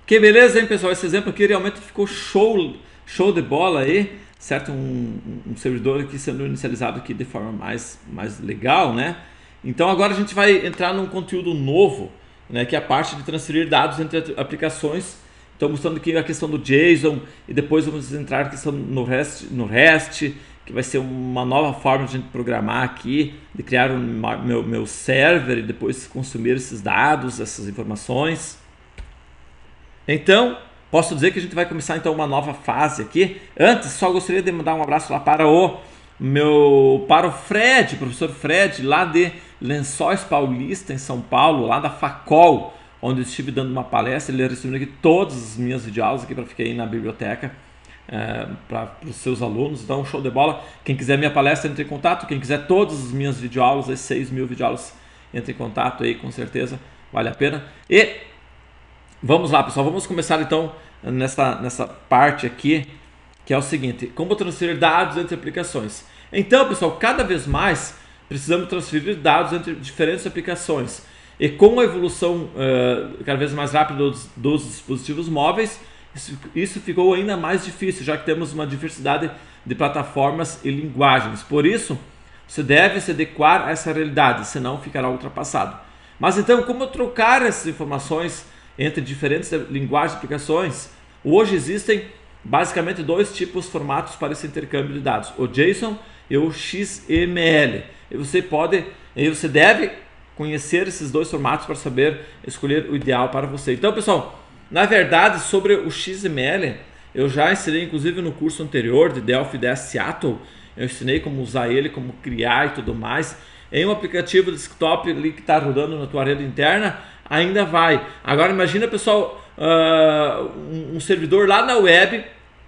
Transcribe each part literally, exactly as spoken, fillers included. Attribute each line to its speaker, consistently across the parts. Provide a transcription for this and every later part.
Speaker 1: Que beleza, hein, pessoal? Esse exemplo aqui realmente ficou show, show de bola aí, certo? Um, um servidor aqui sendo inicializado aqui de forma mais, mais legal, né? Então agora a gente vai entrar num conteúdo novo, né? Que é a parte de transferir dados entre aplicações. Então mostrando aqui a questão do JSON e depois vamos entrar na questão no REST, no REST, que vai ser uma nova forma de a gente programar aqui, de criar um meu, meu server e depois consumir esses dados, essas informações. Então, posso dizer que a gente vai começar então uma nova fase aqui. Antes, só gostaria de mandar um abraço lá para o meu, para o Fred, professor Fred, lá de Lençóis Paulista, em São Paulo, lá da Facol, onde eu estive dando uma palestra. Ele recebeu aqui todas as minhas videoaulas aqui para ficar aí na biblioteca é, para os seus alunos. Então, show de bola. Quem quiser minha palestra, entre em contato. Quem quiser todas as minhas videoaulas, as seis mil videoaulas, entre em contato aí, com certeza vale a pena. E vamos lá, pessoal, vamos começar então nessa, nessa parte aqui, que é o seguinte: como transferir dados entre aplicações. Então, pessoal, cada vez mais precisamos transferir dados entre diferentes aplicações. E com a evolução uh, cada vez mais rápida dos, dos dispositivos móveis, isso, isso ficou ainda mais difícil, já que temos uma diversidade de plataformas e linguagens. Por isso, você deve se adequar a essa realidade, senão ficará ultrapassado. Mas então, como trocar essas informações entre diferentes linguagens e aplicações? Hoje existem basicamente dois tipos de formatos para esse intercâmbio de dados: o JSON e o X M L. E você pode, e você deve conhecer esses dois formatos para saber escolher o ideal para você. Então, pessoal, na verdade, sobre o X M L, eu já ensinei, inclusive no curso anterior de Delphi dez Seattle, eu ensinei como usar ele, como criar e tudo mais. Em um aplicativo desktop ali que está rodando na tua rede interna, ainda vai. Agora imagina, pessoal, uh, um, um servidor lá na web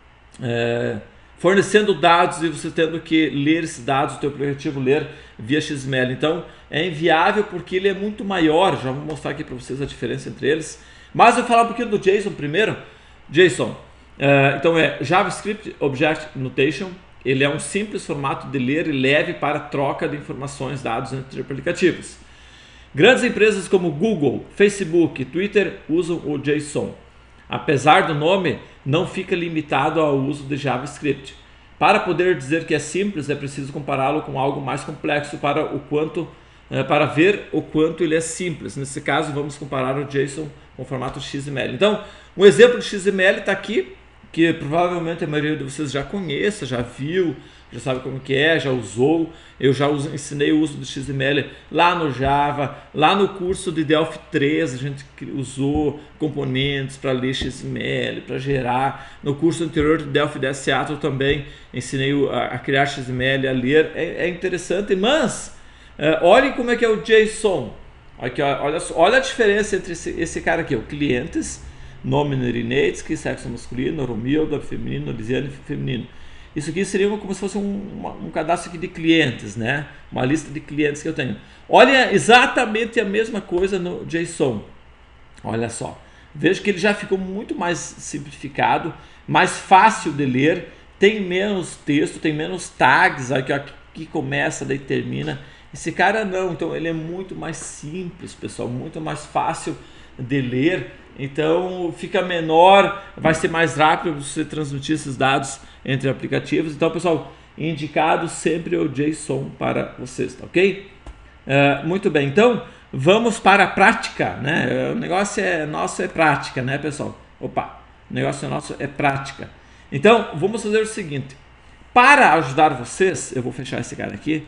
Speaker 1: uh, fornecendo dados e você tendo que ler esses dados, o teu aplicativo ler via X M L. Então é inviável porque ele é muito maior. Já vou mostrar aqui para vocês a diferença entre eles. Mas eu vou falar um pouquinho do JSON primeiro. JSON, uh, então é JavaScript Object Notation. Ele é um simples formato de ler e leve para troca de informações, dados entre aplicativos. Grandes empresas como Google, Facebook e Twitter usam o JSON. Apesar do nome, não fica limitado ao uso de JavaScript. Para poder dizer que é simples, é preciso compará-lo com algo mais complexo para, o quanto, para ver o quanto ele é simples. Nesse caso, vamos comparar o JSON com o formato X M L. Então, um exemplo de X M L está aqui, que provavelmente a maioria de vocês já conhece, já viu, já sabe como que é, já usou. Eu já uso, ensinei o uso do X M L lá no Java, lá no curso de Delphi três a gente usou componentes para ler X M L, para gerar. No curso anterior de Delphi dez Seattle também ensinei a, a criar X M L, a ler. É, é interessante, mas uh, olhem como é que é o JSON. Aqui, olha, olha a diferença entre esse, esse cara aqui, o clientes, nome Nerinetsky, sexo masculino, Romilda, feminino, Lisiane, feminino. Isso aqui seria como se fosse um, um cadastro aqui de clientes, né? Uma lista de clientes que eu tenho. Olha exatamente a mesma coisa no JSON. Olha só. Veja que ele já ficou muito mais simplificado, mais fácil de ler, tem menos texto, tem menos tags, aqui, aqui começa, daí termina. Esse cara não, então ele é muito mais simples, pessoal, muito mais fácil de ler. Então fica menor, vai ser mais rápido você transmitir esses dados entre aplicativos. Então, pessoal, indicado sempre o JSON para vocês, tá ok? Uh, muito bem, então vamos para a prática, né? O negócio é nosso, é prática, né, pessoal? Opa, o negócio nosso é prática. Então, vamos fazer o seguinte: para ajudar vocês, eu vou fechar esse cara aqui.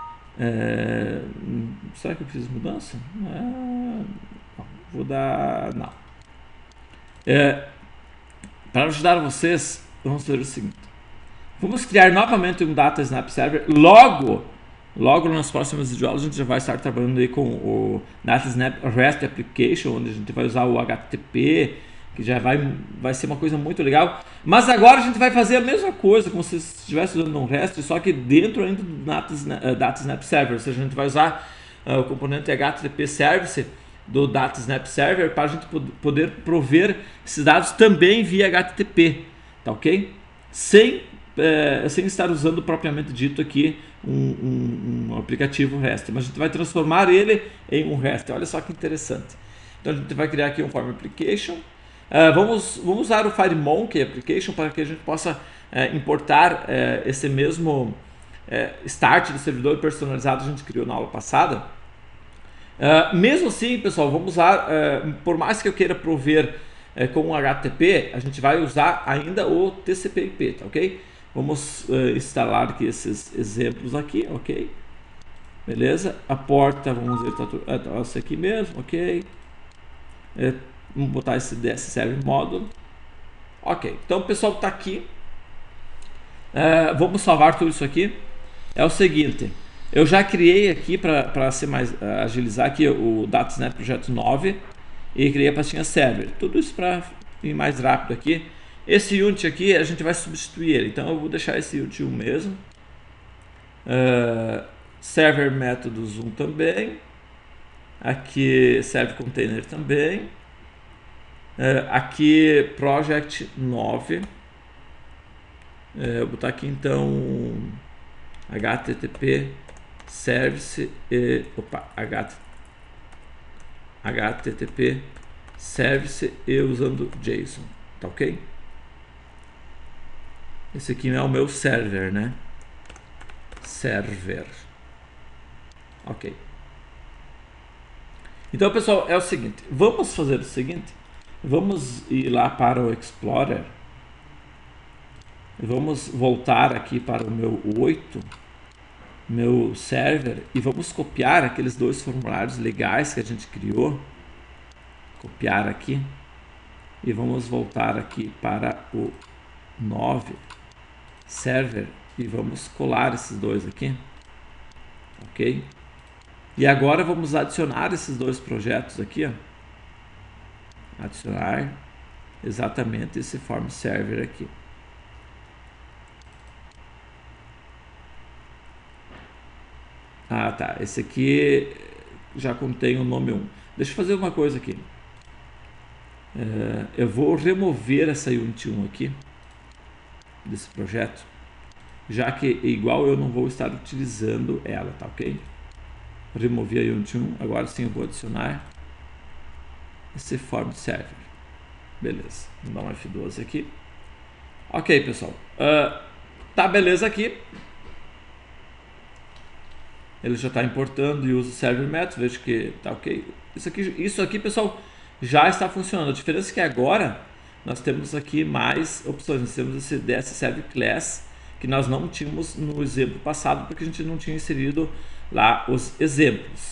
Speaker 1: É, será que eu fiz mudança? É, não, vou dar. Não. É, para ajudar vocês, vamos fazer o seguinte: vamos criar novamente um Data Snap Server. Logo, logo nas próximas videoaulas a gente já vai estar trabalhando aí com o Data Snap REST Application, onde a gente vai usar o H T T P, que já vai, vai ser uma coisa muito legal. Mas agora a gente vai fazer a mesma coisa, como se estivesse usando um REST, só que dentro ainda do Data Snap, uh, Data Snap Server. Ou seja, a gente vai usar uh, o componente H T T P Service do Data Snap Server para a gente poder prover esses dados também via H T T P, tá ok? Sem, é, sem estar usando propriamente dito aqui um, um, um aplicativo REST, mas a gente vai transformar ele em um REST. Olha só que interessante. Então a gente vai criar aqui um Form Application Uh, vamos, vamos usar o FireMonkey Application para que a gente possa uh, importar uh, esse mesmo uh, start do servidor personalizado que a gente criou na aula passada. Uh, mesmo assim, pessoal, vamos usar, uh, por mais que eu queira prover uh, com o H T T P, a gente vai usar ainda o T C P I P, tá ok? Vamos uh, instalar aqui esses exemplos aqui, ok? Beleza? A porta, vamos ver, tá, essa aqui mesmo, ok? É, vamos botar esse D S Server Module. Ok, então o pessoal que está aqui, uh, vamos salvar tudo isso aqui. É o seguinte, eu já criei aqui para ser mais uh, agilizar aqui o DataSnap Projeto nove e criei a pastinha Server. Tudo isso para ir mais rápido aqui. Esse Unity aqui a gente vai substituir ele, então eu vou deixar esse Unity um mesmo. Uh, server métodos um também. Aqui serve container também. Uh, aqui project nove. Uh, eu vou botar aqui então H T T P service e opa, H T T P service e usando JSON, tá ok? Esse aqui é o meu server, né? Server. Ok. Então, pessoal, é o seguinte. Vamos fazer o seguinte. Vamos ir lá para o Explorer. Vamos voltar aqui para o meu oito, meu server, e vamos copiar aqueles dois formulários legais que a gente criou. Copiar aqui. E vamos voltar aqui para o nove server e vamos colar esses dois aqui, ok? E agora vamos adicionar esses dois projetos aqui, ó. Adicionar exatamente esse form server aqui. Ah, tá. Esse aqui já contém o nome um. Deixa eu fazer uma coisa aqui. É, eu vou remover essa Unity um aqui desse projeto, já que igual eu não vou estar utilizando ela, tá ok? Removi a Unity um, agora sim eu vou adicionar esse form server. Beleza, vou dar um F doze aqui. Ok, pessoal, uh, tá beleza aqui. Ele já está importando e usa o server methods, vejo que tá ok. Isso aqui, isso aqui, pessoal, já está funcionando. A diferença é que agora nós temos aqui mais opções. Nós temos esse D S Server Class que nós não tínhamos no exemplo passado porque a gente não tinha inserido lá os exemplos.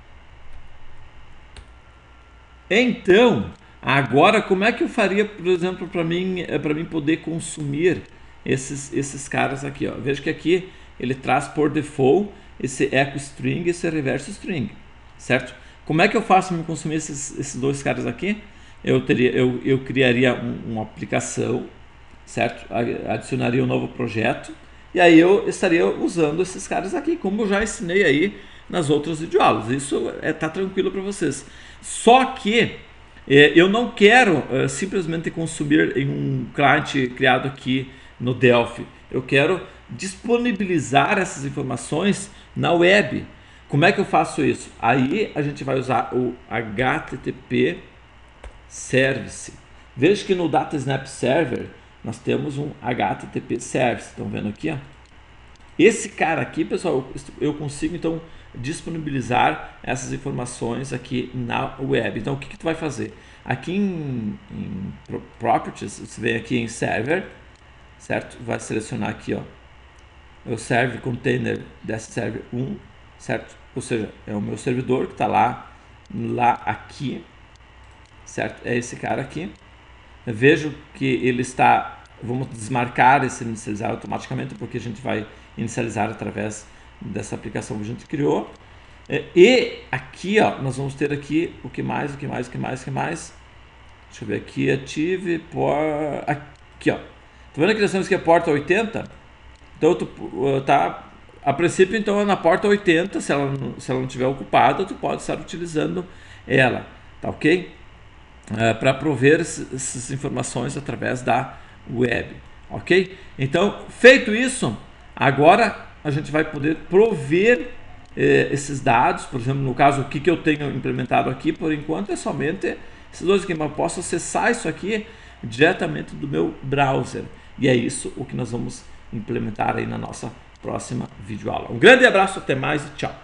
Speaker 1: Então, agora como é que eu faria, por exemplo, para mim, para mim poder consumir esses, esses caras aqui, ó. Veja que aqui ele traz por default esse echo string e esse reverse string, certo? Como é que eu faço para me consumir esses, esses dois caras aqui? Eu, teria, eu, eu criaria um, uma aplicação, certo? Adicionaria um novo projeto e aí eu estaria usando esses caras aqui, como eu já ensinei aí nas outras videoaulas. Isso é, tá tranquilo para vocês. Só que é, eu não quero é, simplesmente consumir em um cliente criado aqui no Delphi. Eu quero disponibilizar essas informações na web. Como é que eu faço isso? Aí a gente vai usar o H T T P Service. Veja que no DataSnap Server nós temos um H T T P Service. Estão vendo aqui? Ó? Esse cara aqui, pessoal, eu consigo então disponibilizar essas informações aqui na web. Então o que, que tu vai fazer? Aqui em, em Properties, você vem aqui em Server, certo? Vai selecionar aqui, ó, o Server Container desse Server um, certo? Ou seja, é o meu servidor que está lá, lá aqui, certo? É esse cara aqui. Eu vejo que ele está, vamos desmarcar esse inicializar automaticamente, porque a gente vai inicializar através dessa aplicação que a gente criou. E aqui, ó, nós vamos ter aqui o que mais, o que mais, o que mais, o que mais. Deixa eu ver aqui, ative por aqui, ó. Tá vendo que nós temos aqui a porta oitenta? Então tu tá, a princípio, então é na porta oitenta, se ela, se ela não estiver ocupada, tu pode estar utilizando ela, tá ok? É, para prover essas informações através da web, ok? Então, feito isso, agora a gente vai poder prover eh, esses dados. Por exemplo, no caso, o que, que eu tenho implementado aqui, por enquanto, é somente esses dois aqui, mas eu posso acessar isso aqui diretamente do meu browser. E é isso o que nós vamos implementar aí na nossa próxima videoaula. Um grande abraço, até mais e tchau!